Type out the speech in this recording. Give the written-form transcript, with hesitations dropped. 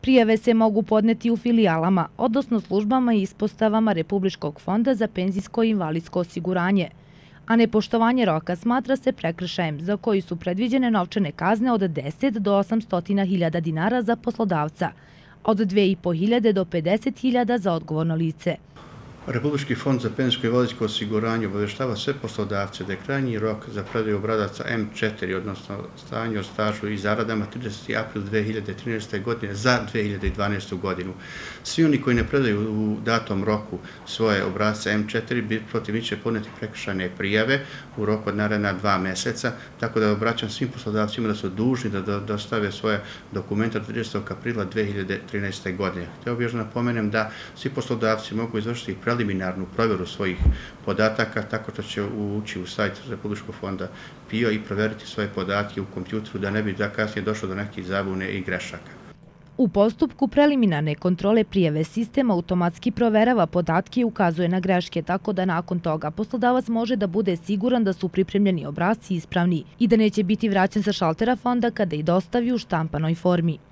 Prijave se mogu podneti u filijalama, odnosno službama i ispostavama Republičkog fonda za penzijsko i invalidsko osiguranje, a nepoštovanje roka smatra se prekršajem za koji su predviđene novčane kazne od 10 do 800.000 dinara za poslodavca, od 2.500 do 50.000 za odgovorno lice. Republički fond za penzijsko i invalidsko osiguranje obaveštava sve poslodavce da je krajnji rok za predaju obrazaca M4, odnosno stanje o stažu i zaradama 30. april 2013. godine za 2012. godinu. Svi oni koji ne predaju u datom roku svoje obrazce M4 protiv njih će podneti prekršajne prijave u roku od naredna 2 meseca, tako da obraćam svim poslodavcima da su dužni da dostave svoje dokumente od 30. aprila 2013. godine. Hteo bih još da napomenem da svi poslodavci mogu izvršiti preliminarnu provjeru svojih podataka tako što će ući u sajt Republičkog fonda PIO i proveriti svoje podatke u kompjuteru da ne bi kasnije došlo do nekih zabune i grešaka. U postupku preliminarne kontrole prijave sistem automatski proverava podatke i ukazuje na greške, tako da nakon toga poslodavac može da bude siguran da su pripremljeni obrasci ispravni i da neće biti vraćen sa šaltera fonda kada ih dostavi u štampanoj formi.